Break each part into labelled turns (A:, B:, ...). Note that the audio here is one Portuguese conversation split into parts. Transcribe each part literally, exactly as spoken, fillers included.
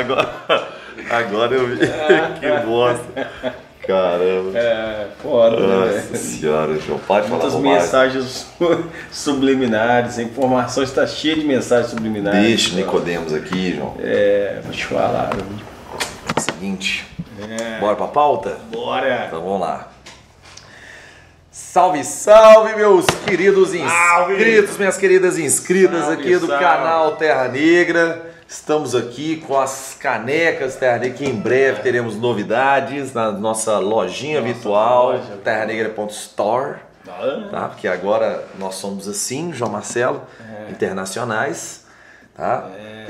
A: Agora, agora eu vi. Que bosta. Caramba.
B: É, foda, né?
A: Nossa senhora, João. Pode falar
B: Muitas
A: bobagem.
B: mensagens subliminares. A informação está cheia de mensagens subliminares.
A: Deixa o Nicodemos aqui, João.
B: É, vou te falar.
A: Seguinte.
B: É.
A: Bora pra pauta?
B: Bora.
A: Então vamos lá. Salve, salve, meus queridos
B: Salve.
A: inscritos, minhas queridas inscritas
B: Salve,
A: aqui do
B: salve.
A: canal Terra Negra. Estamos aqui com as canecas Terra Negra, que em breve teremos novidades na nossa lojinha
B: Nossa
A: virtual,
B: loja.
A: terra negra ponto store,
B: Ah.
A: tá? Porque agora nós somos assim, João Marcelo,
B: É.
A: internacionais, tá?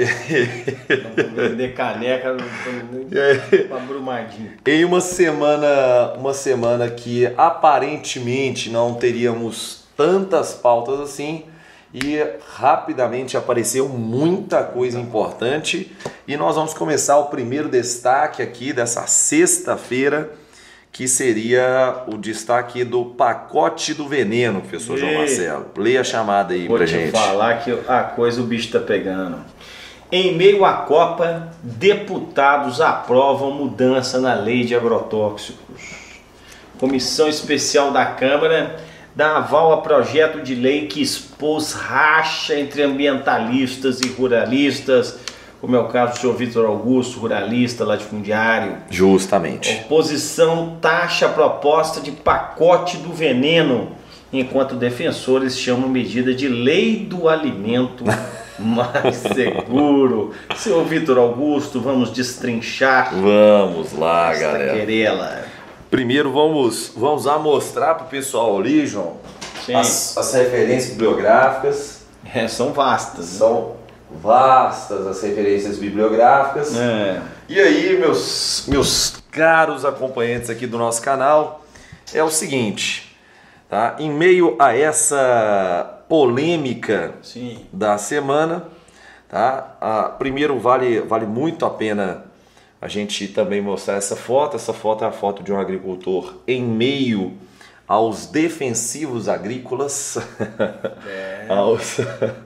B: Não vou vender caneca pra Brumadinho.
A: Em uma semana, uma semana que aparentemente não teríamos tantas pautas assim, e rapidamente apareceu muita coisa importante, e nós vamos começar o primeiro destaque aqui dessa sexta-feira, que seria o destaque do pacote do veneno, professor João
B: Ei.
A: Marcelo. Leia a chamada aí
B: Vou
A: pra
B: te
A: gente.
B: falar que a coisa o bicho tá pegando. Em meio à Copa, deputados aprovam mudança na lei de agrotóxicos. Comissão especial da Câmara dá aval a projeto de lei que expôs racha entre ambientalistas e ruralistas, como é o caso do senhor Vitor Augusto, ruralista lá de Fundiário.
A: Justamente.
B: Oposição taxa a proposta de pacote do veneno, enquanto defensores chamam medida de lei do alimento mais seguro. Senhor Vitor Augusto, vamos destrinchar
A: Vamos lá,
B: esta
A: galera.
B: querela.
A: Primeiro vamos, vamos lá mostrar pro pessoal ali, João,
B: Sim.
A: as, as referências bibliográficas.
B: É, são vastas.
A: São vastas as referências bibliográficas.
B: É.
A: E aí, meus, meus caros acompanhantes aqui do nosso canal, é o seguinte, tá? Em meio a essa polêmica
B: Sim.
A: da semana, tá? Ah, primeiro vale, vale muito a pena a gente também mostrar essa foto. Essa foto é a foto de um agricultor em meio aos defensivos agrícolas,
B: É.
A: aos,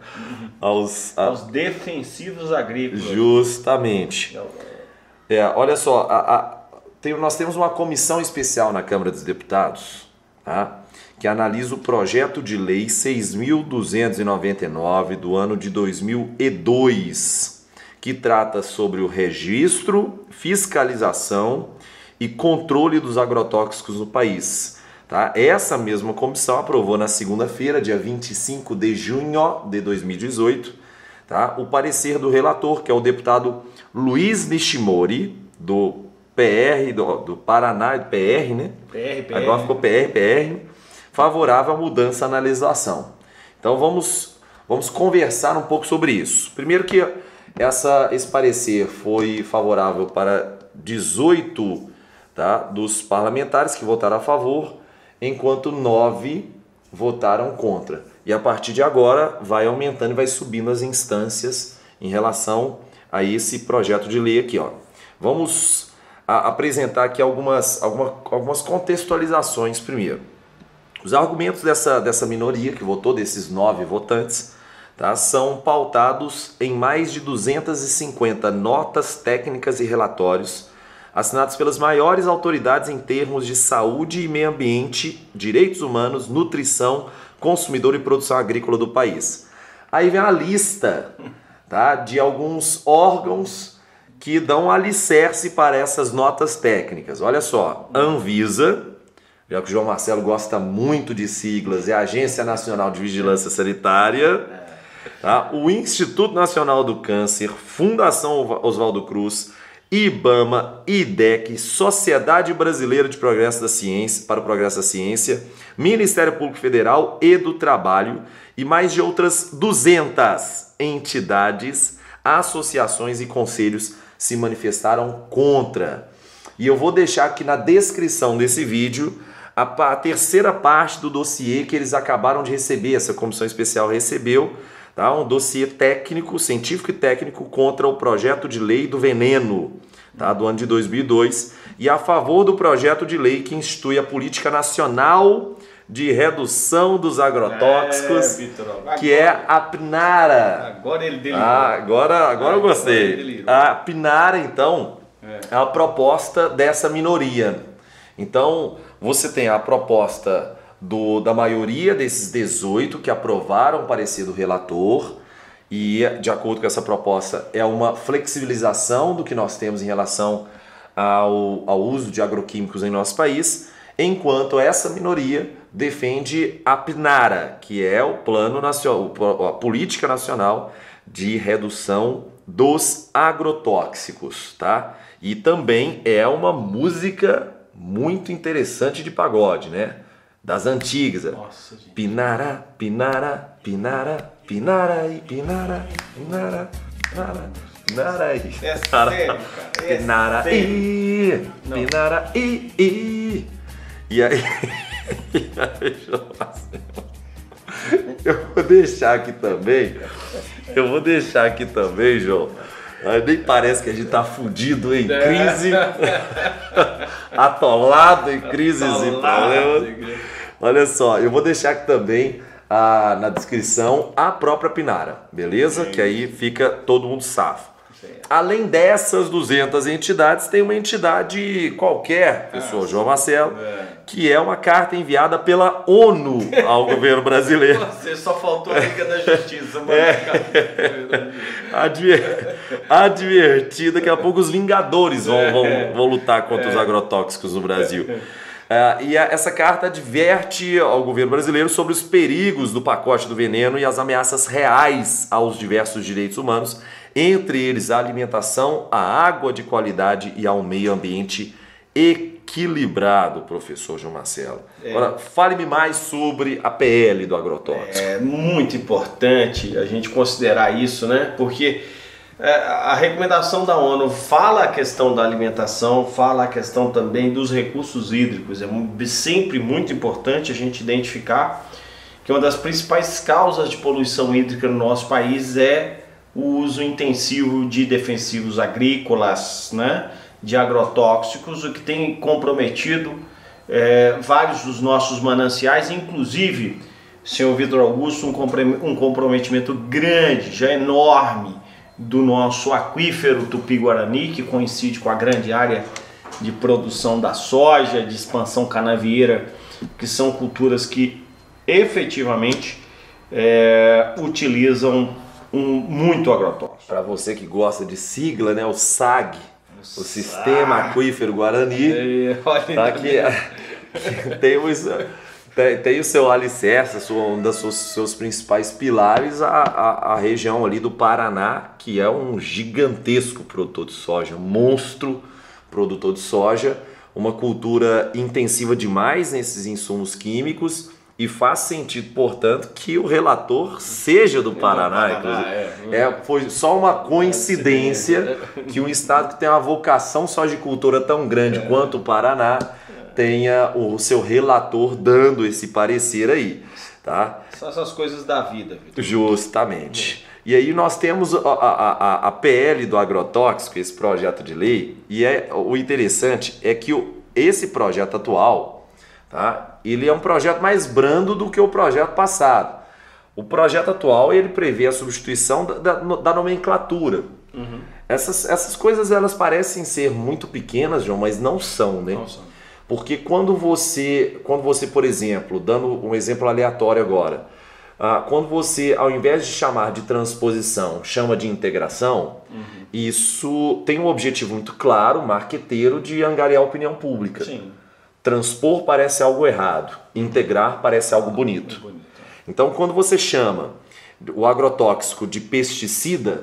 A: aos, a-
B: Os defensivos agrícolas.
A: justamente. É, olha só, a- a- tem- nós temos uma comissão especial na Câmara dos Deputados, tá? Que analisa o projeto de lei seis mil duzentos e noventa e nove do ano de dois mil e dois, que trata sobre o registro, fiscalização e controle dos agrotóxicos no país. Tá? Essa mesma comissão aprovou na segunda-feira, dia vinte e cinco de junho de dois mil e dezoito, tá? O parecer do relator, que é o deputado Luiz Nishimori, do P R, do, do Paraná, P R, né?
B: P R, P R.
A: Agora ficou P R, P R, favorável à mudança na legislação. Então vamos, vamos conversar um pouco sobre isso. Primeiro que essa, esse parecer foi favorável para dezoito, tá, dos parlamentares que votaram a favor, enquanto nove votaram contra. E a partir de agora vai aumentando e vai subindo as instâncias em relação a esse projeto de lei aqui, ó. Vamos a, apresentar aqui algumas, alguma, algumas contextualizações primeiro. Os argumentos dessa, dessa minoria que votou, desses nove votantes, tá, são pautados em mais de duzentas e cinquenta notas técnicas e relatórios assinados pelas maiores autoridades em termos de saúde e meio ambiente, direitos humanos, nutrição, consumidor e produção agrícola do país. Aí vem a lista, tá, de alguns órgãos que dão alicerce para essas notas técnicas. Olha só, Anvisa, já que o João Marcelo gosta muito de siglas, é a Agência Nacional de Vigilância Sanitária, tá? O Instituto Nacional do Câncer, Fundação Oswaldo Cruz, IBAMA, IDEC, Sociedade Brasileira de Progresso da Ciência, para o Progresso da Ciência, Ministério Público Federal e do Trabalho e mais de outras duzentas entidades, associações e conselhos se manifestaram contra. E eu vou deixar aqui na descrição desse vídeo a, a terceira parte do dossiê que eles acabaram de receber, essa comissão especial recebeu, tá? Um dossiê técnico, científico e técnico contra o projeto de lei do veneno, tá? Do ano de dois mil e dois, e a favor do projeto de lei que institui a Política Nacional de redução dos agrotóxicos,
B: é, Vitor, agora,
A: que é a PNARA.
B: Agora ele delirou.
A: Ah, agora, agora eu gostei. A PNARA, então, é. é a proposta dessa minoria. Então, você tem a proposta do, da maioria desses dezoito que aprovaram o parecer do relator, e, de acordo com essa proposta, é uma flexibilização do que nós temos em relação ao, ao uso de agroquímicos em nosso país, enquanto essa minoria defende a PNARA, que é o Plano Nacional, a Política Nacional de Redução dos Agrotóxicos, tá? E também é uma música muito interessante de pagode, né? Das antigas.
B: Nossa, gente.
A: Pinara, pinara, pinara, pinara e pinara, pinara, pinara, pinara e
B: é sério, cara. É
A: pinara e pinara e e e aí, e aí eu vou deixar aqui também, eu vou deixar aqui também, João. Nem parece que a gente tá fudido em crise, atolado em crises e problemas. Olha só, eu vou deixar aqui também ah, na descrição a própria PNARA, beleza? Sim. Que aí fica todo mundo safo. Sim. Além dessas duzentas entidades, tem uma entidade qualquer, professor ah, João Marcelo, é. que é uma carta enviada pela ONU ao governo brasileiro.
B: Você só faltou a Liga da Justiça, mano.
A: É. Adver... Advertida, daqui a pouco os Vingadores vão, vão, vão lutar contra é. os agrotóxicos no Brasil. Uh, e a, essa carta adverte ao governo brasileiro sobre os perigos do pacote do veneno e as ameaças reais aos diversos direitos humanos, entre eles a alimentação, a água de qualidade e ao meio ambiente equilibrado, professor João Marcelo. É. Agora, fale-me mais sobre a P L do agrotóxico.
B: É muito importante a gente considerar isso, né? Porque a recomendação da ONU fala a questão da alimentação, fala a questão também dos recursos hídricos. É sempre muito importante a gente identificar que uma das principais causas de poluição hídrica no nosso país é o uso intensivo de defensivos agrícolas, né, de agrotóxicos, o que tem comprometido é, vários dos nossos mananciais, inclusive, senhor Vitor Augusto, um comprometimento grande, já enorme, do nosso aquífero Tupi-Guarani, que coincide com a grande área de produção da soja, de expansão canavieira, que são culturas que efetivamente é, utilizam um, muito agrotóxico.
A: Para você que gosta de sigla, né, o S A G, o, o Sistema Aquífero Guarani, é, tá aqui, tem os... Tem, tem o seu alicerce, sua, um dos seus, seus principais pilares, a, a, a região ali do Paraná, que é um gigantesco produtor de soja, um monstro produtor de soja, uma cultura intensiva demais nesses insumos químicos, e faz sentido, portanto, que o relator seja do Paraná. Paraná é. É, foi só uma coincidência que um estado que tem uma vocação sojicultora tão grande é. quanto o Paraná tenha o seu relator dando esse parecer aí, tá?
B: São essas coisas da vida, Vitor.
A: Justamente. E aí nós temos a, a, a, a P L do agrotóxico, esse projeto de lei, e é, o interessante é que o, esse projeto atual, tá? Ele é um projeto mais brando do que o projeto passado. O projeto atual, ele prevê a substituição da, da, da nomenclatura. Uhum. Essas, essas coisas, elas parecem ser muito pequenas, João, mas não são, né? Não são. Porque quando você, quando você, por exemplo, dando um exemplo aleatório agora, ah, quando você, ao invés de chamar de transposição, chama de integração, uhum. isso tem um objetivo muito claro, marqueteiro, de angariar a opinião pública. Sim. Transpor parece algo errado, integrar parece algo bonito. É bonito. Então, quando você chama o agrotóxico de pesticida,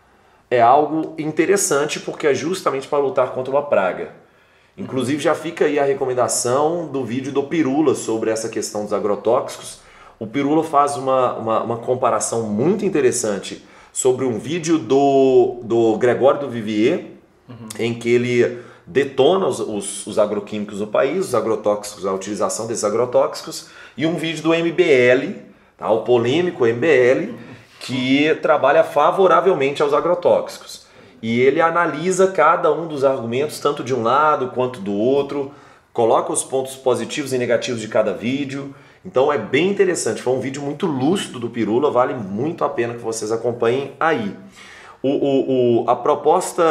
A: é algo interessante porque é justamente para lutar contra uma praga. Inclusive já fica aí a recomendação do vídeo do Pirula sobre essa questão dos agrotóxicos. O Pirula faz uma, uma, uma comparação muito interessante sobre um vídeo do, do Gregório do Vivier, uhum. em que ele detona os, os, os agroquímicos no país, os agrotóxicos, a utilização desses agrotóxicos, e um vídeo do M B L, tá? O polêmico M B L, que trabalha favoravelmente aos agrotóxicos. E ele analisa cada um dos argumentos, tanto de um lado quanto do outro, coloca os pontos positivos e negativos de cada vídeo Então é bem interessante, foi um vídeo muito lúcido do Pirula, vale muito a pena que vocês acompanhem aí. O, o, o, a proposta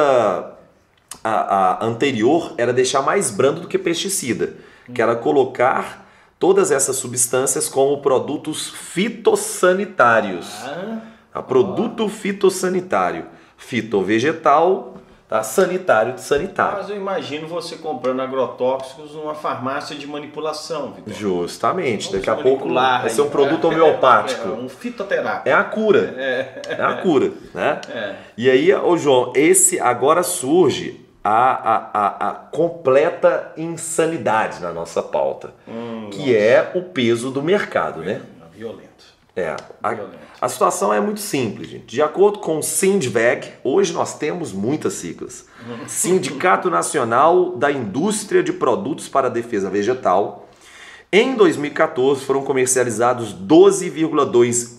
A: a, a anterior era deixar mais brando do que pesticida, que era colocar todas essas substâncias como produtos fitossanitários. Ah, produto fitossanitário, fitovegetal, tá? Sanitário de sanitário.
B: Mas eu imagino você comprando agrotóxicos numa farmácia de manipulação, Vitor.
A: Justamente, daqui a pouco vai ser um produto homeopático.
B: É, é um fitoterápico.
A: É a cura. É, é a cura, né? É. E aí, ô João, esse agora surge a, a, a, a completa insanidade na nossa pauta, hum, que nossa. é o peso do mercado, né?
B: Violento.
A: É, a, a situação é muito simples, gente. De acordo com o Sindveg, hoje nós temos muitas siglas. Sindicato Nacional da Indústria de Produtos para a Defesa Vegetal, em dois mil e quatorze foram comercializados doze vírgula dois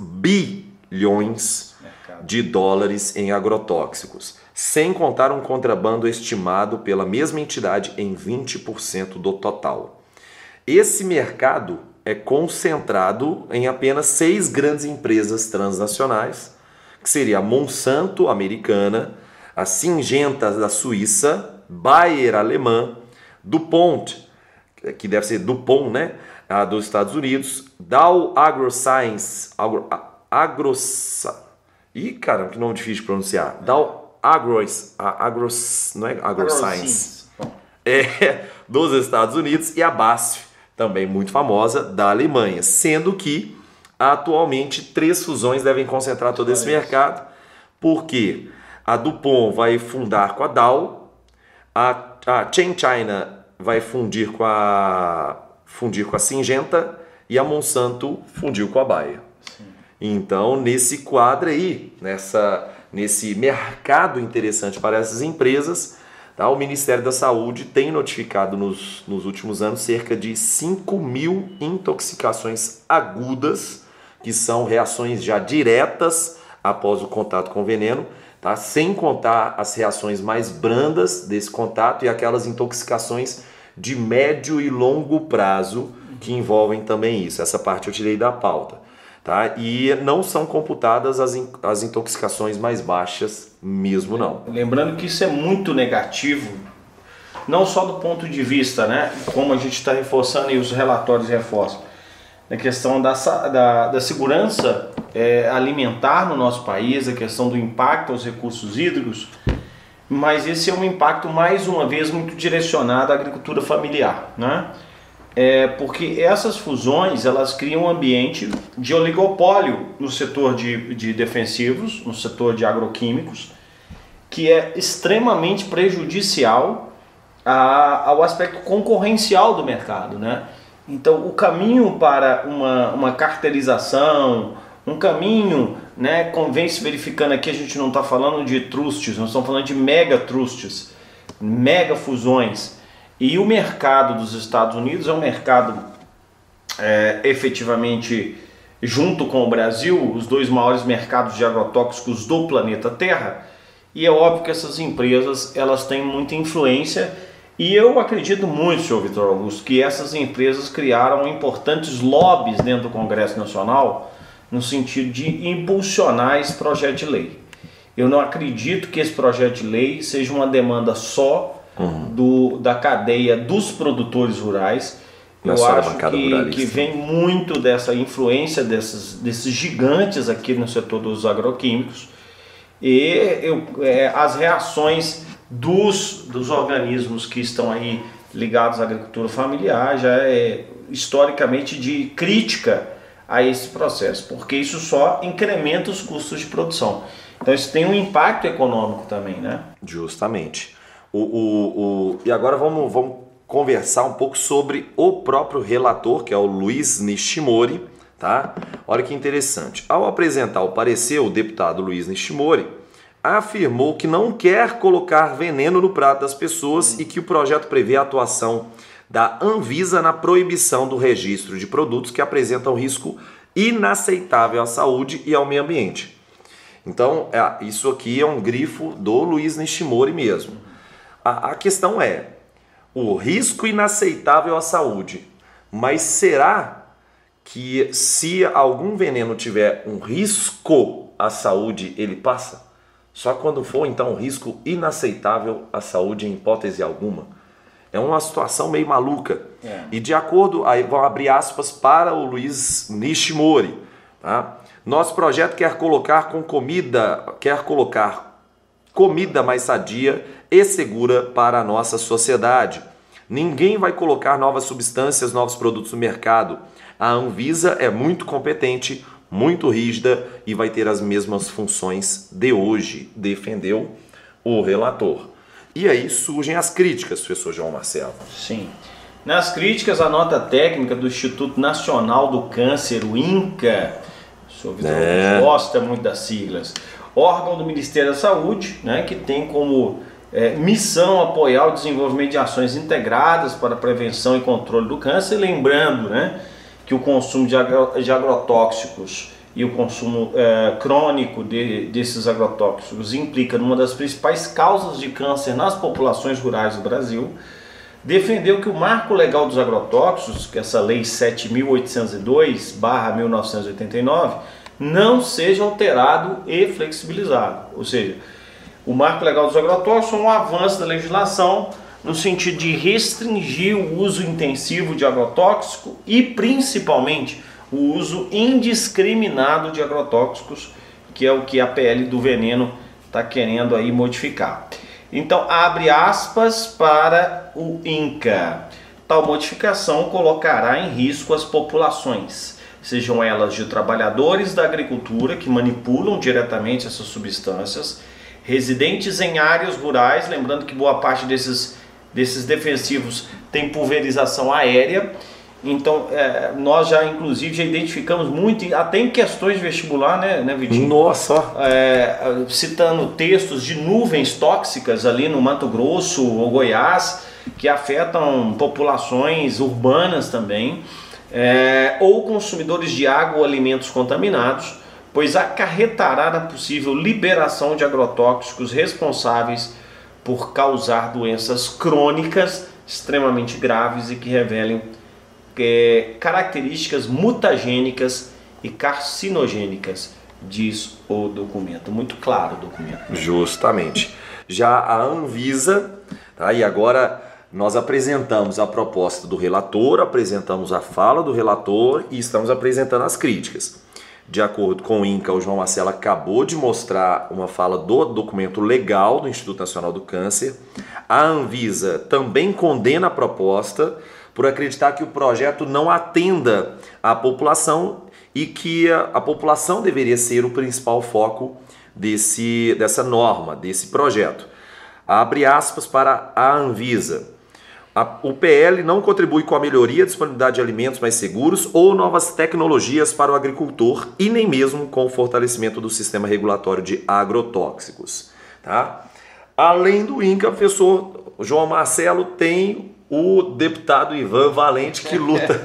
A: bilhões de dólares em agrotóxicos, sem contar um contrabando estimado pela mesma entidade em vinte por cento do total. Esse mercado é concentrado em apenas seis grandes empresas transnacionais, que seria a Monsanto americana, a Syngenta da Suíça, Bayer alemã, DuPont, que deve ser DuPont, né, a dos Estados Unidos, Dow AgroScience, Agro, Agros, ih, caramba, que nome difícil de pronunciar, Dow Agros, Agros, não é AgroScience, é dos Estados Unidos, e a B A S F, também muito famosa, da Alemanha, sendo que atualmente três fusões devem concentrar todo esse mercado, porque a DuPont vai fundar com a Dow, a, a Chen China vai fundir com a, fundir com a Syngenta e a Monsanto fundiu com a Bayer. Sim. Então, nesse quadro aí, nessa, nesse mercado interessante para essas empresas, tá? O Ministério da Saúde tem notificado nos, nos últimos anos cerca de cinco mil intoxicações agudas, que são reações já diretas após o contato com o veneno, tá? Sem contar as reações mais brandas desse contato e aquelas intoxicações de médio e longo prazo que envolvem também isso. Essa parte eu tirei da pauta. Tá? E não são computadas as, in, as intoxicações mais baixas mesmo não.
B: Lembrando que isso é muito negativo, não só do ponto de vista, né, como a gente está reforçando e os relatórios reforçam, na questão da, da, da segurança é, alimentar no nosso país, a questão do impacto aos recursos hídricos, mas esse é um impacto, mais uma vez, muito direcionado à agricultura familiar, né? É porque essas fusões elas criam um ambiente de oligopólio no setor de, de defensivos, no setor de agroquímicos, que é extremamente prejudicial a, ao aspecto concorrencial do mercado, né? Então o caminho para uma, uma cartelização, um caminho, né, convém-se verificando aqui, a gente não está falando de trusts, nós estamos falando de mega trusts, mega fusões. E o mercado dos Estados Unidos é um mercado é, efetivamente, junto com o Brasil, os dois maiores mercados de agrotóxicos do planeta Terra. E é óbvio que essas empresas elas têm muita influência. E eu acredito muito, senhor Vitor Augusto, que essas empresas criaram importantes lobbies dentro do Congresso Nacional no sentido de impulsionar esse projeto de lei. Eu não acredito que esse projeto de lei seja uma demanda só Uhum. Do, da cadeia dos produtores rurais. Eu acho que, que vem muito dessa influência desses, desses gigantes aqui no setor dos agroquímicos e eu, é, as reações dos, dos organismos que estão aí ligados à agricultura familiar já é historicamente de crítica a esse processo, porque isso só incrementa os custos de produção. Então isso tem um impacto econômico também, né?
A: Justamente. O, o, o, e agora vamos, vamos conversar um pouco sobre o próprio relator, que é o Luiz Nishimori, tá? Olha que interessante. Ao apresentar o parecer, o deputado Luiz Nishimori afirmou que não quer colocar veneno no prato das pessoas e que o projeto prevê a atuação da Anvisa na proibição do registro de produtos que apresentam risco inaceitável à saúde e ao meio ambiente. Então, é, isso aqui é um grifo do Luiz Nishimori mesmo. A questão é o risco inaceitável à saúde, mas será que se algum veneno tiver um risco à saúde, ele passa? Só quando for, então, um risco inaceitável à saúde em hipótese alguma? É uma situação meio maluca. É. E de acordo, aí vão abrir aspas para o Luiz Nishimori, tá? Nosso projeto quer colocar com comida, quer colocar comida mais sadia e segura para a nossa sociedade. Ninguém vai colocar novas substâncias, novos produtos no mercado. A Anvisa é muito competente, muito rígida e vai ter as mesmas funções de hoje, defendeu o relator. E aí surgem as críticas, professor João Marcelo.
B: Sim. Nas críticas, a nota técnica do Instituto Nacional do Câncer, o INCA, o senhor Vitor é. gosta muito das siglas, órgão do Ministério da Saúde, né, que tem como é, missão apoiar o desenvolvimento de ações integradas para a prevenção e controle do câncer, lembrando, né, que o consumo de, agro, de agrotóxicos e o consumo é, crônico de, desses agrotóxicos implica numa das principais causas de câncer nas populações rurais do Brasil, defendeu que o marco legal dos agrotóxicos, que é essa lei sete mil oitocentos e dois barra mil novecentos e oitenta e nove, não seja alterado e flexibilizado. Ou seja, o marco legal dos agrotóxicos é um avanço da legislação no sentido de restringir o uso intensivo de agrotóxico e principalmente o uso indiscriminado de agrotóxicos, que é o que a P L do veneno está querendo aí modificar. Então, abre aspas para o INCA. Tal modificação colocará em risco as populações, sejam elas de trabalhadores da agricultura que manipulam diretamente essas substâncias, residentes em áreas rurais, lembrando que boa parte desses, desses defensivos tem pulverização aérea. Então, é, nós já, inclusive, já identificamos muito, até em questões de vestibular, né, né Vitinho?
A: Nossa!
B: É, citando textos de nuvens tóxicas ali no Mato Grosso ou Goiás, que afetam populações urbanas também, é, ou consumidores de água ou alimentos contaminados, pois acarretará na possível liberação de agrotóxicos responsáveis por causar doenças crônicas extremamente graves e que revelem É, características mutagênicas e carcinogênicas, diz o documento. Muito claro o documento.
A: Justamente. Já a Anvisa, tá? E agora nós apresentamos a proposta do relator, apresentamos a fala do relator e estamos apresentando as críticas. De acordo com o INCA, o João Marcelo acabou de mostrar uma fala do documento legal do Instituto Nacional do Câncer. A Anvisa também condena a proposta por acreditar que o projeto não atenda à população e que a, a população deveria ser o principal foco desse, dessa norma, desse projeto. Abre aspas para a Anvisa. A, o P L não contribui com a melhoria da disponibilidade de alimentos mais seguros ou novas tecnologias para o agricultor e nem mesmo com o fortalecimento do sistema regulatório de agrotóxicos. Tá? Além do INCA, o professor João Marcelo tem o deputado Ivan Valente, que luta.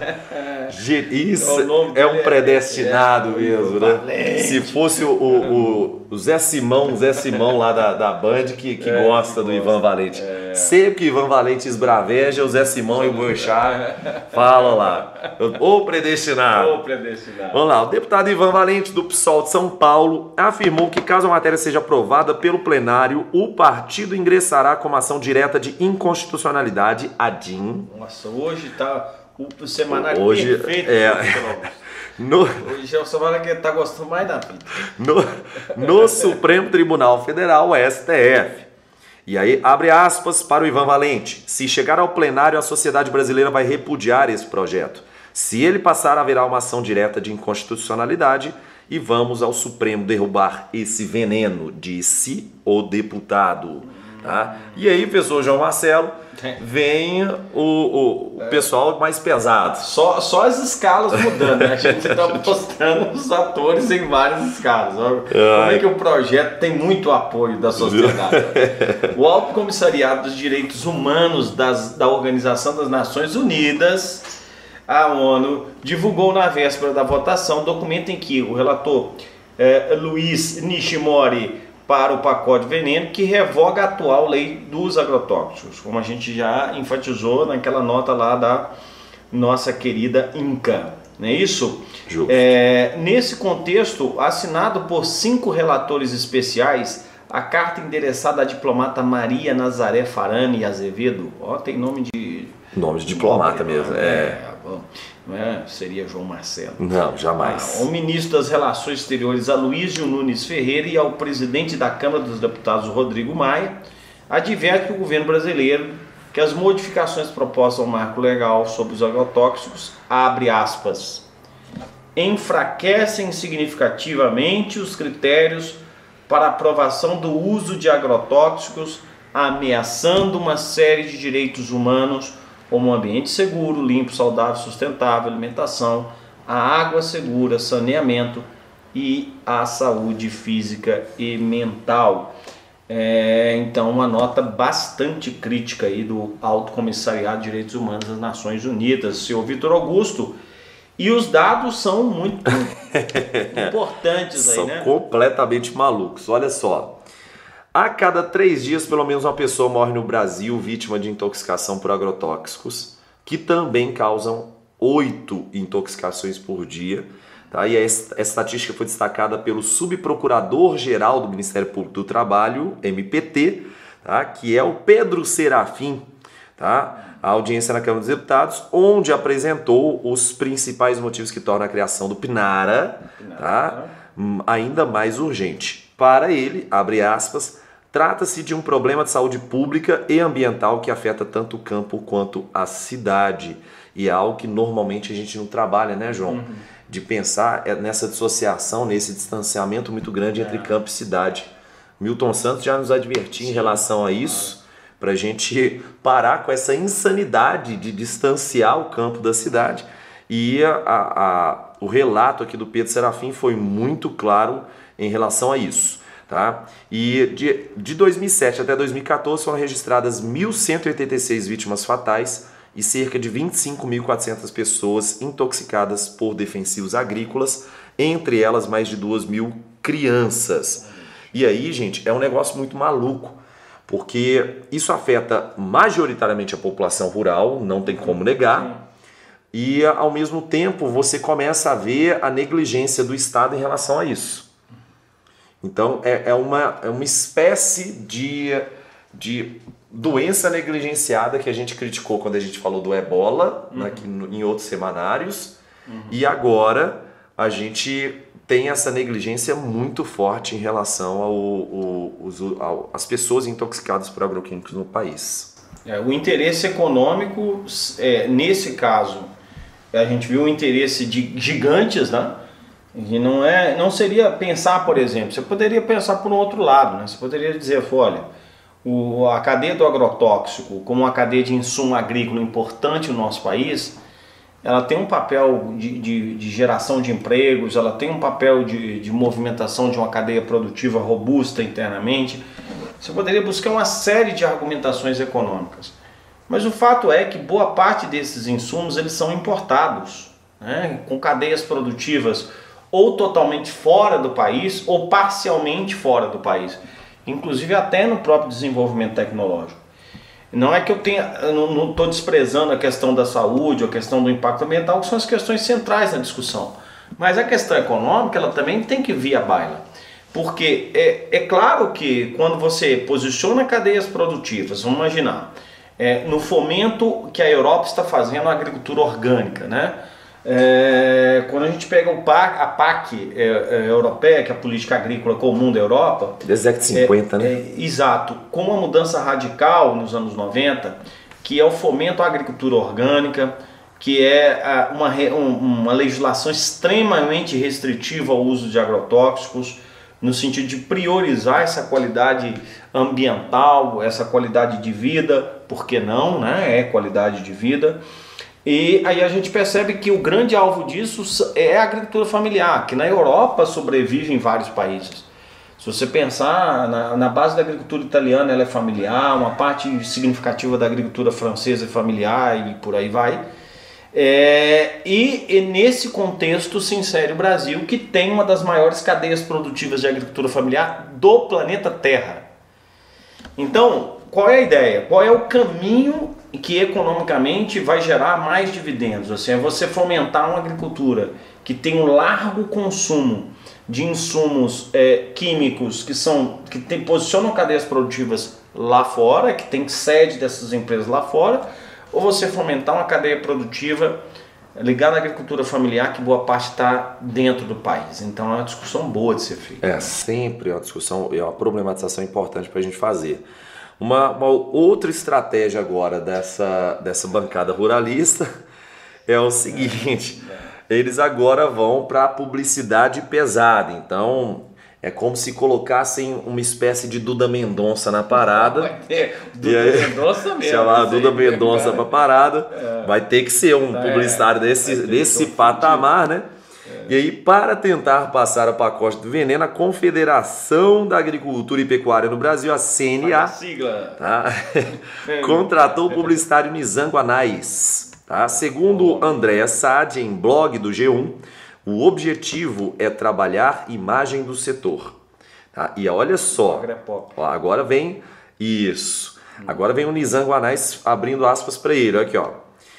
A: Isso é um predestinado é, mesmo, né? Valente. Se fosse o, o, o Zé Simão, Zé Simão lá da, da Band, que, que é, gosta do Ivan Valente. É. Sempre que Ivan Valente esbraveja, o Zé Simão e o Boechat falam lá. O predestinado.
B: O predestinado.
A: Vamos lá. O deputado Ivan Valente, do P SOL de São Paulo, afirmou que caso a matéria seja aprovada pelo plenário, o partido ingressará com uma ação direta de inconstitucionalidade, a D I N.
B: Nossa, hoje tá o semanário
A: hoje,
B: perfeito.
A: É, no,
B: hoje é o semanário que tá gostando mais da vida.
A: No, no Supremo Tribunal Federal, S T F. E aí, abre aspas para o Ivan Valente. Se chegar ao plenário, a sociedade brasileira vai repudiar esse projeto. Se ele passar, haverá uma ação direta de inconstitucionalidade e vamos ao Supremo derrubar esse veneno, disse o deputado. Tá? E aí, professor João Marcelo, vem o, o, o pessoal mais pesado.
B: Só, só as escalas mudando, né? A gente está postando os atores em várias escalas. Como é que o projeto tem muito apoio da sociedade? O Alto Comissariado dos Direitos Humanos das, da Organização das Nações Unidas, a ONU, divulgou na véspera da votação um documento em que o relator eh, Luiz Nishimori para o pacote veneno, que revoga a atual lei dos agrotóxicos, como a gente já enfatizou naquela nota lá da nossa querida INCA. não é isso?
A: Justo.
B: É, nesse contexto, assinado por cinco relatores especiais, a carta endereçada à diplomata Maria Nazaré Farani Azevedo, ó, tem nome de...
A: Nome de diplomata
B: nome,
A: mesmo,
B: é.
A: é.
B: Não é? Seria João Marcelo.
A: Não, jamais.
B: Ah, ao ministro das Relações Exteriores, Aloysio Nunes Ferreira, e ao presidente da Câmara dos Deputados, Rodrigo Maia, adverte o governo brasileiro que as modificações propostas ao marco legal sobre os agrotóxicos, abre aspas, enfraquecem significativamente os critérios para aprovação do uso de agrotóxicos, ameaçando uma série de direitos humanos, como um ambiente seguro, limpo, saudável, sustentável, alimentação, a água segura, saneamento e a saúde física e mental. É, então, uma nota bastante crítica aí do Alto Comissariado de Direitos Humanos das Nações Unidas, senhor Vitor Augusto. E os dados são muito importantes aí,
A: são
B: né?
A: completamente malucos. Olha só. A cada três dias, pelo menos uma pessoa morre no Brasil vítima de intoxicação por agrotóxicos, que também causam oito intoxicações por dia. Tá? E essa estatística foi destacada pelo subprocurador-geral do Ministério Público do Trabalho, M P T, tá? Que é o Pedro Serafim, tá? A audiência na Câmara dos Deputados, onde apresentou os principais motivos que tornam a criação do PNARA, tá? ainda mais urgente. Para ele, abre aspas, trata-se de um problema de saúde pública e ambiental que afeta tanto o campo quanto a cidade. E é algo que normalmente a gente não trabalha, né, João? Uhum. De pensar nessa dissociação, nesse distanciamento muito grande entre é. campo e cidade. Milton Santos já nos advertiu Sim. em relação a isso, para a gente parar com essa insanidade de distanciar o campo da cidade. E a, a, o relato aqui do Pedro Serafim foi muito claro em relação a isso. Tá? E de, de dois mil e sete até dois mil e quatorze foram registradas mil cento e oitenta e seis vítimas fatais e cerca de vinte e cinco mil e quatrocentas pessoas intoxicadas por defensivos agrícolas, entre elas mais de duas mil crianças. E aí, gente, é um negócio muito maluco, porque isso afeta majoritariamente a população rural, não tem como negar, e ao mesmo tempo você começa a ver a negligência do Estado em relação a isso. Então é, é, uma, é uma espécie de, de doença negligenciada que a gente criticou quando a gente falou do ebola, uhum. aqui no, em outros semanários, uhum. e agora a gente tem essa negligência muito forte em relação ao, ao, ao, às pessoas intoxicadas por agroquímicos no país.
B: É, o interesse econômico, é, nesse caso, a gente viu o interesse de gigantes, né? E não, é, não seria pensar, por exemplo, você poderia pensar por um outro lado, né? Você poderia dizer, olha, o, a cadeia do agrotóxico, como uma cadeia de insumo agrícola importante no nosso país, ela tem um papel de, de, de geração de empregos, ela tem um papel de, de movimentação de uma cadeia produtiva robusta internamente. Você poderia buscar uma série de argumentações econômicas. Mas o fato é que boa parte desses insumos eles são importados, né? Com cadeias produtivas ou totalmente fora do país ou parcialmente fora do país, inclusive até no próprio desenvolvimento tecnológico. Não é que eu tenha, eu não estou desprezando a questão da saúde, a questão do impacto ambiental, que são as questões centrais na discussão, mas a questão econômica ela também tem que vir à baila, porque é, é claro que quando você posiciona cadeias produtivas, vamos imaginar, é, no fomento que a Europa está fazendo a agricultura orgânica, né? É, quando a gente pega o P A C, a P A C é, é, europeia, que é a Política Agrícola Comum da Europa,
A: desde a década de cinquenta,
B: é,
A: né?
B: É, exato, com uma mudança radical nos anos noventa, que é o fomento à agricultura orgânica, que é uma, uma legislação extremamente restritiva ao uso de agrotóxicos, no sentido de priorizar essa qualidade ambiental, essa qualidade de vida, por que não, né? É qualidade de vida. E aí a gente percebe que o grande alvo disso é a agricultura familiar, que na Europa sobrevive em vários países. Se você pensar na, na base da agricultura italiana, ela é familiar, uma parte significativa da agricultura francesa é familiar e por aí vai. É, e, e nesse contexto se insere o Brasil, que tem uma das maiores cadeias produtivas de agricultura familiar do planeta Terra. Então, qual é a ideia? Qual é o caminho que economicamente vai gerar mais dividendos. Assim, é você fomentar uma agricultura que tem um largo consumo de insumos é, químicos que, são, que tem, posicionam cadeias produtivas lá fora, que tem sede dessas empresas lá fora, ou você fomentar uma cadeia produtiva ligada à agricultura familiar, que boa parte está dentro do país. Então é uma discussão boa de ser feita.
A: É sempre uma discussão, é uma problematização importante para a gente fazer. Uma, uma outra estratégia agora dessa, dessa bancada ruralista é o seguinte, é, é. eles agora vão para a publicidade pesada. Então é como se colocassem uma espécie de Duda Mendonça na parada. Vai ter
B: Duda aí, Mendonça mesmo.
A: Chamar Duda Mendonça para parada. É. Vai ter que ser um publicitário desse, desse patamar, né? É. E aí, para tentar passar o pacote do veneno, a Confederação da Agricultura e Pecuária no Brasil, a C N A,
B: sigla.
A: Tá? contratou o publicitário Nizam Guanais. Tá? Segundo Andréa Sade, em blog do G um, o objetivo é trabalhar imagem do setor. Tá? E olha só, ó, agora vem isso. Agora vem o Nizam Guanais abrindo aspas para ele. Olha aqui, ó.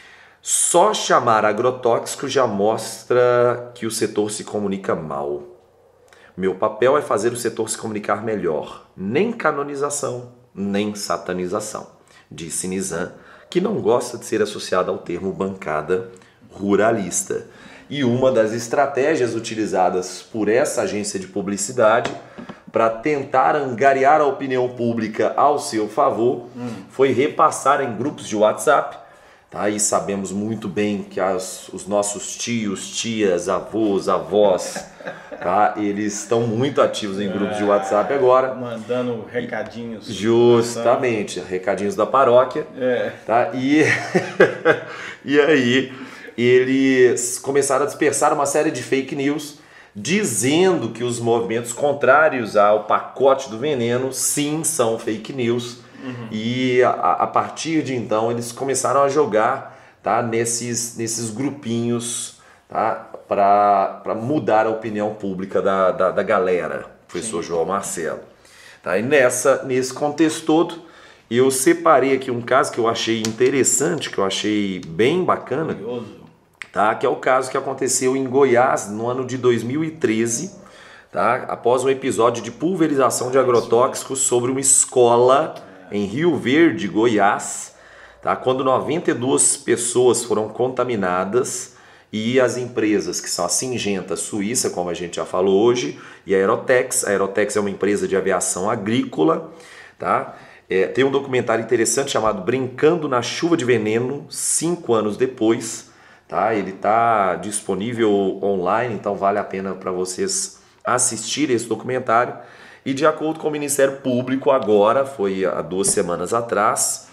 A: Só chamar agrotóxico já mostra que o setor se comunica mal. Meu papel é fazer o setor se comunicar melhor. Nem canonização, nem satanização, disse Nizam, que não gosta de ser associado ao termo bancada ruralista. E uma das estratégias utilizadas por essa agência de publicidade para tentar angariar a opinião pública ao seu favor hum. foi repassar em grupos de WhatsApp. Tá? E sabemos muito bem que as, os nossos tios, tias, avós, avós, tá? eles estão muito ativos em grupos de WhatsApp agora.
B: Mandando recadinhos.
A: Justamente, recadinhos da paróquia.
B: É.
A: Tá? E, e aí eles começaram a dispersar uma série de fake news dizendo que os movimentos contrários ao pacote do veneno sim são fake news. Uhum. E a, a partir de então eles começaram a jogar, tá, nesses, nesses grupinhos, tá, para mudar a opinião pública da, da, da galera, professor Sim. João Marcelo. Tá, e nessa, nesse contexto todo, eu separei aqui um caso que eu achei interessante, que eu achei bem bacana, tá, que é o caso que aconteceu em Goiás no ano de dois mil e treze, tá, após um episódio de pulverização de agrotóxicos sobre uma escola em Rio Verde, Goiás, tá? Quando noventa e duas pessoas foram contaminadas e as empresas, que são a Syngenta Suíça, como a gente já falou hoje, e a Aerotex. A Aerotex é uma empresa de aviação agrícola. Tá? É, tem um documentário interessante chamado Brincando na Chuva de Veneno, cinco anos depois. Tá? Ele está disponível online, então vale a pena para vocês assistirem esse documentário. E de acordo com o Ministério Público agora, foi há duas semanas atrás,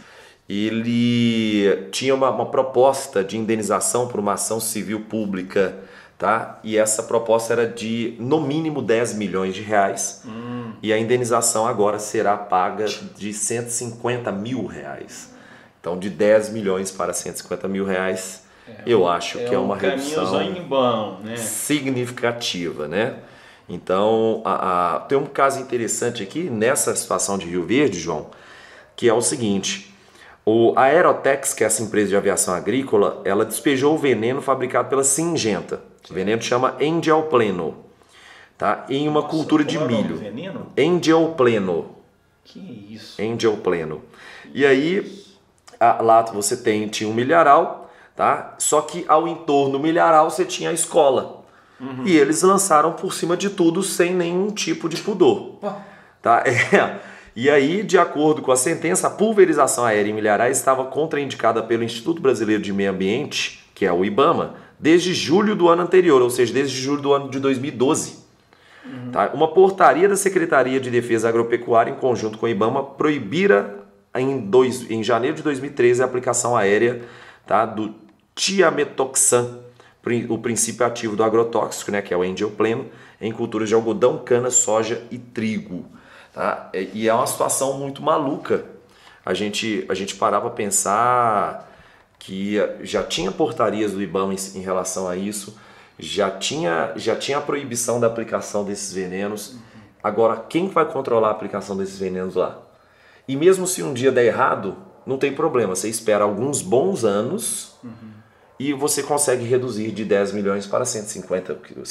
A: ele tinha uma, uma proposta de indenização por uma ação civil pública, tá? E essa proposta era de no mínimo dez milhões de reais, hum. e a indenização agora será paga de cento e cinquenta mil reais. Então de dez milhões para cento e cinquenta mil reais, é, eu acho é que é uma um redução
B: bom, né?
A: significativa, né? Então, a, a, tem um caso interessante aqui nessa situação de Rio Verde, João, que é o seguinte: o, a Aerotex, que é essa empresa de aviação agrícola, ela despejou o veneno fabricado pela Syngenta. O veneno chama Endialpleno, tá? Em uma Nossa, cultura de milho. É veneno? Endialpleno.
B: Que isso?
A: Endialpleno. E aí, a, lá você tem, tinha um milharal, tá? Só que ao entorno do milharal você tinha a escola. Uhum. E eles lançaram por cima de tudo sem nenhum tipo de pudor. Oh. Tá? É. E aí, de acordo com a sentença, a pulverização aérea em milharais estava contraindicada pelo Instituto Brasileiro de Meio Ambiente, que é o IBAMA, desde julho do ano anterior, ou seja, desde julho do ano de dois mil e doze. Uhum. Tá? Uma portaria da Secretaria de Defesa Agropecuária, em conjunto com o IBAMA, proibira em, dois, em janeiro de dois mil e treze a aplicação aérea, tá, do tiametoxan, o princípio ativo do agrotóxico, né, que é o Endialpleno, em culturas de algodão, cana, soja e trigo. Tá? E é uma situação muito maluca a gente, a gente parar para pensar que já tinha portarias do IBAMA em, em relação a isso, já tinha, já tinha a proibição da aplicação desses venenos. Agora, quem vai controlar a aplicação desses venenos lá? E mesmo se um dia der errado, não tem problema. Você espera alguns bons anos uhum. e você consegue reduzir de dez milhões para cento e cinquenta.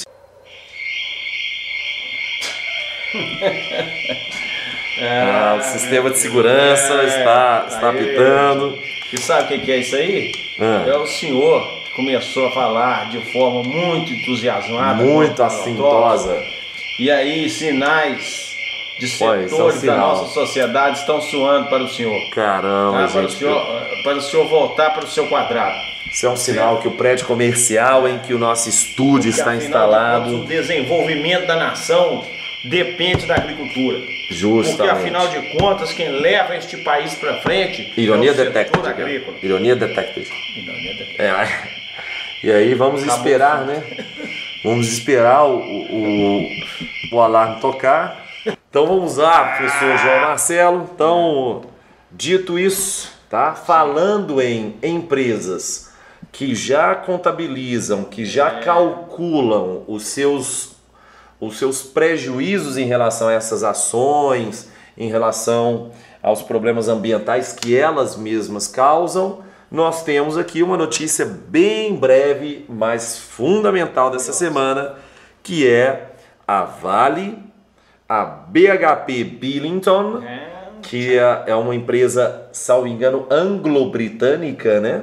A: Ah, o sistema de segurança é, está, está aí, apitando.
B: E sabe o que é isso aí? Ah. É o senhor que começou a falar de forma muito entusiasmada.
A: Muito assintosa.
B: E aí sinais de setores Pô, é um da nossa sociedade estão suando para o senhor.
A: Caramba,
B: tá?
A: gente.
B: Para o senhor, para o senhor voltar para o seu quadrado.
A: Isso é um sinal que o prédio comercial em que o nosso estúdio Porque, está instalado...
B: De contas, o desenvolvimento da nação depende da agricultura.
A: Justamente.
B: Porque, afinal de contas, quem leva este país para frente
A: Ironia
B: é o
A: detected,
B: setor agrícola.
A: Ironia detected.
B: Ironia detected.
A: É, e aí vamos Acabou. esperar, né? Vamos esperar o, o, o alarme tocar. Então vamos lá, professor João Marcelo. Então, dito isso, tá? Falando em empresas que já contabilizam, que já é. calculam os seus os seus prejuízos em relação a essas ações, em relação aos problemas ambientais que elas mesmas causam, nós temos aqui uma notícia bem breve, mas fundamental dessa semana, que é a Vale, a B H P Billington, que é uma empresa, salvo engano, anglo-britânica, né?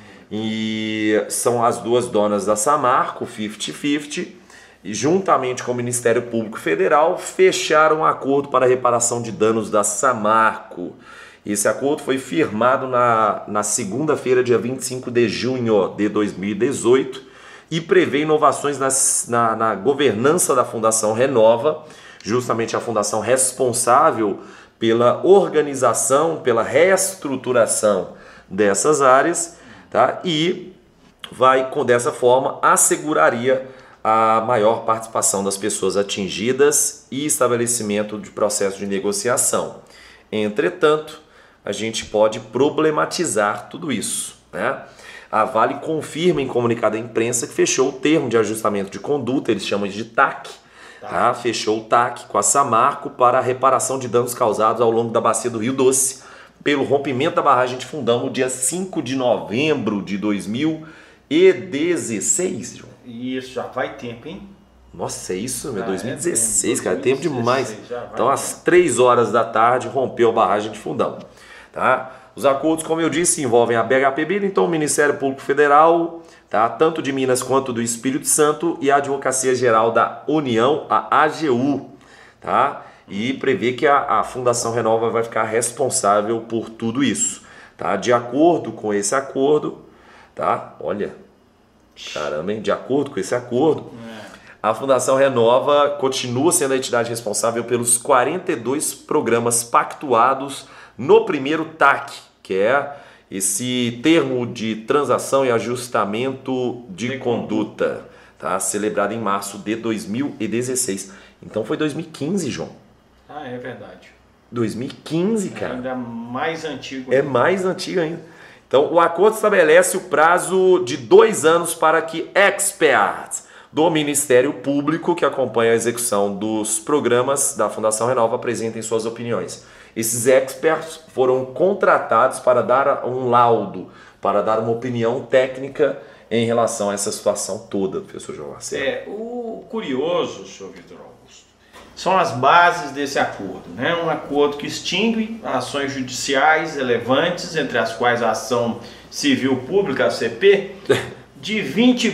A: E são as duas donas da Samarco, cinquenta cinquenta, e juntamente com o Ministério Público Federal fecharam um acordo para a reparação de danos da Samarco. Esse acordo foi firmado na, na segunda-feira, dia vinte e cinco de junho de dois mil e dezoito, e prevê inovações nas, na, na governança da Fundação Renova, justamente a fundação responsável pela organização, pela reestruturação dessas áreas, tá? E vai, com dessa forma, asseguraria a maior participação das pessoas atingidas e estabelecimento de processo de negociação. Entretanto, a gente pode problematizar tudo isso, né? A Vale confirma em comunicado à imprensa que fechou o termo de ajustamento de conduta, eles chamam de T A C, tá. Tá? Fechou o T A C com a Samarco para a reparação de danos causados ao longo da bacia do Rio Doce pelo rompimento da barragem de Fundão no dia cinco de novembro de dois mil e dezesseis, João.
B: Isso, já vai tempo, hein?
A: Nossa, é isso, meu,
B: ah,
A: dois mil e dezesseis,
B: é
A: cara, tempo demais. Então,
B: tempo.
A: às três horas da tarde, rompeu a barragem de Fundão, tá? Os acordos, como eu disse, envolvem a B H P Billington, o Ministério Público Federal, tá? Tanto de Minas quanto do Espírito Santo, e a Advocacia Geral da União, a A G U, tá? E prevê que a, a Fundação Renova vai ficar responsável por tudo isso, tá? De acordo com esse acordo, tá? Olha, caramba, hein? De acordo com esse acordo, a Fundação Renova continua sendo a entidade responsável pelos quarenta e dois programas pactuados no primeiro T A C, que é esse termo de transação e ajustamento de, de conduta, tá? Celebrado em março de dois mil e dezesseis. Então foi dois mil e quinze, João.
B: Ah, é verdade.
A: dois mil e quinze, cara.
B: É ainda mais antigo.
A: É mais antigo ainda. Então, o acordo estabelece o prazo de dois anos para que experts do Ministério Público que acompanha a execução dos programas da Fundação Renova apresentem suas opiniões. Esses experts foram contratados para dar um laudo, para dar uma opinião técnica em relação a essa situação toda, professor João Marcelo.
B: É, o curioso, senhor Vitor Augusto, são as bases desse acordo, né? Um acordo que extingue ações judiciais relevantes, entre as quais a ação civil pública, a C P, de vinte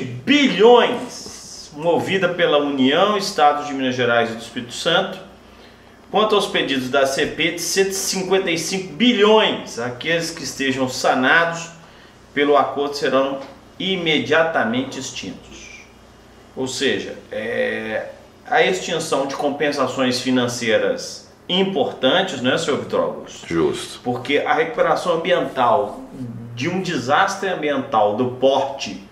B: bilhões, movida pela União, Estados de Minas Gerais e do Espírito Santo, quanto aos pedidos da C P de cento e cinquenta e cinco bilhões, aqueles que estejam sanados pelo acordo serão imediatamente extintos. Ou seja, é... a extinção de compensações financeiras importantes, não é, senhor Vitor Augusto?
A: Justo.
B: Porque a recuperação ambiental de um desastre ambiental do porte,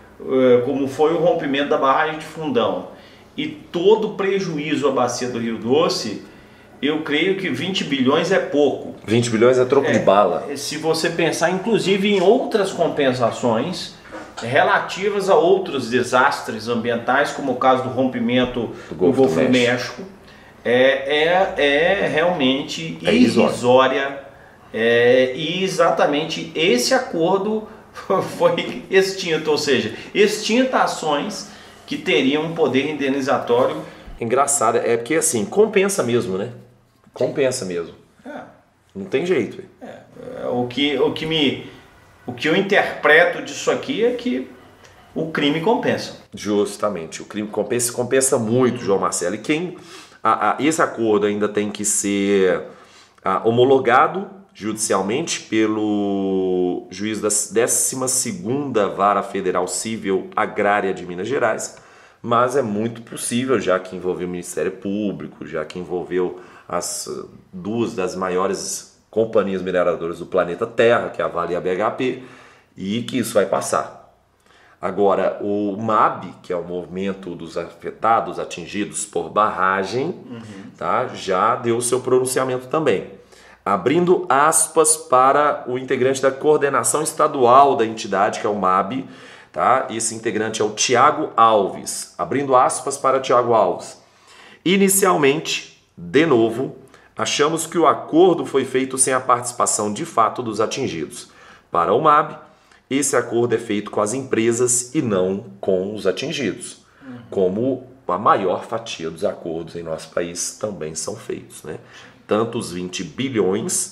B: como foi o rompimento da barragem de Fundão, e todo o prejuízo à bacia do Rio Doce, eu creio que vinte bilhões é pouco.
A: vinte bilhões é troco
B: é,
A: de bala.
B: Se você pensar, inclusive, em outras compensações relativas a outros desastres ambientais, como o caso do rompimento do Golfo, do Golfo do México, é, é, é realmente é irrisória É, e exatamente esse acordo foi extinto, ou seja, extinta ações que teriam um poder indenizatório.
A: Engraçado, é porque assim, compensa mesmo, né? Compensa mesmo.
B: É.
A: Não tem jeito.
B: É, o, que, o, que me, o que eu interpreto disso aqui é que o crime compensa.
A: Justamente, o crime compensa, compensa muito, João Marcelo. E quem, a, a, esse acordo ainda tem que ser a, homologado judicialmente pelo juiz da décima segunda Vara Federal Civil Agrária de Minas Gerais, mas é muito possível, já que envolveu o Ministério Público, já que envolveu as duas das maiores companhias mineradoras do planeta Terra, que é a Vale e a B H P, e que isso vai passar. Agora, o MAB, que é o Movimento dos Afetados, Atingidos por Barragem, uhum. tá, já deu o seu pronunciamento também. Abrindo aspas para o integrante da coordenação estadual da entidade, que é o MAB, tá? Esse integrante é o Tiago Alves. Abrindo aspas para Tiago Alves. Inicialmente, de novo, achamos que o acordo foi feito sem a participação de fato dos atingidos. Para o MAB, esse acordo é feito com as empresas e não com os atingidos, como a maior fatia dos acordos em nosso país também são feitos, né? Tanto os vinte bilhões,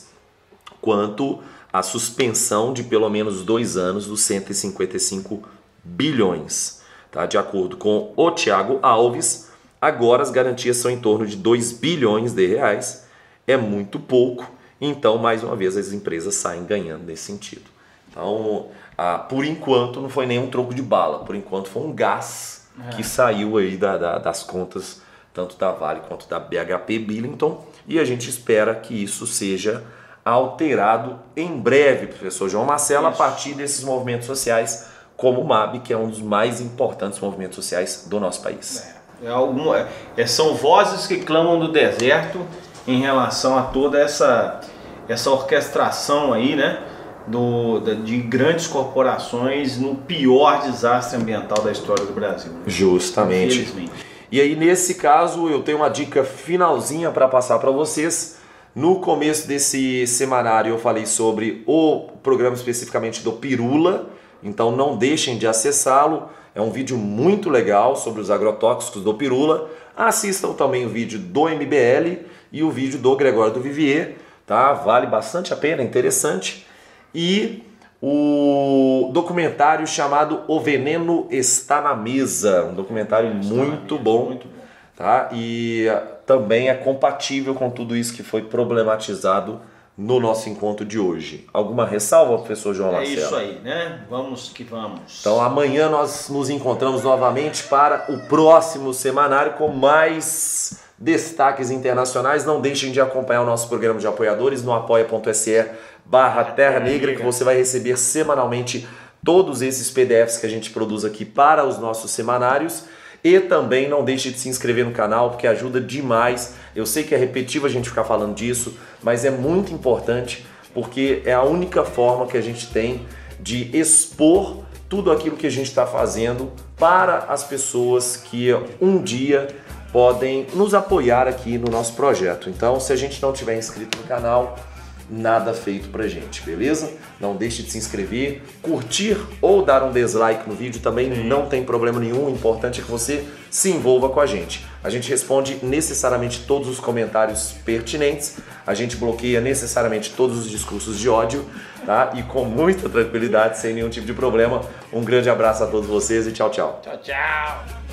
A: quanto a suspensão de pelo menos dois anos dos cento e cinquenta e cinco bilhões. Tá? De acordo com o Tiago Alves, agora as garantias são em torno de dois bilhões de reais. É muito pouco, então, mais uma vez, as empresas saem ganhando nesse sentido. Então, ah, por enquanto, não foi nenhum troco de bala. Por enquanto, foi um gás é. que saiu aí da, da, das contas, tanto da Vale quanto da B H P Billiton. E a gente espera que isso seja alterado em breve, professor João Marcelo, isso. a partir desses movimentos sociais, como o MAB, que é um dos mais importantes movimentos sociais do nosso país.
B: É, é algum, é, são vozes que clamam do deserto em relação a toda essa, essa orquestração aí, né, do, de grandes corporações no pior desastre ambiental da história do Brasil. Né?
A: Justamente.
B: Infelizmente.
A: E aí, nesse caso, eu tenho uma dica finalzinha para passar para vocês. No começo desse semanário eu falei sobre o programa especificamente do Pirula, então não deixem de acessá-lo. É um vídeo muito legal sobre os agrotóxicos do Pirula. Assistam também o vídeo do M B L e o vídeo do Gregório do Vivier, tá? Vale bastante a pena, é interessante. E o documentário chamado O Veneno Está na Mesa, um documentário muito bom, muito bom, tá? E também é compatível com tudo isso que foi problematizado no nosso encontro de hoje. Alguma ressalva, professor João Marcelo?
B: É isso aí, né? Vamos que vamos.
A: Então amanhã nós nos encontramos novamente para o próximo semanário com mais destaques internacionais. Não deixem de acompanhar o nosso programa de apoiadores no apoia.se barra Terra Negra, que você vai receber semanalmente todos esses P D Fs que a gente produz aqui para os nossos semanários. E também não deixe de se inscrever no canal, porque ajuda demais. Eu sei que é repetitivo a gente ficar falando disso, mas é muito importante, porque é a única forma que a gente tem de expor tudo aquilo que a gente está fazendo para as pessoas que um dia podem nos apoiar aqui no nosso projeto. Então, se a gente não tiver inscrito no canal, nada feito pra gente, beleza? Não deixe de se inscrever, curtir ou dar um dislike no vídeo também, não tem problema nenhum. O importante é que você se envolva com a gente. A gente responde necessariamente todos os comentários pertinentes, a gente bloqueia necessariamente todos os discursos de ódio, tá? E com muita tranquilidade, sem nenhum tipo de problema. Um grande abraço a todos vocês e tchau, tchau.
B: Tchau, tchau.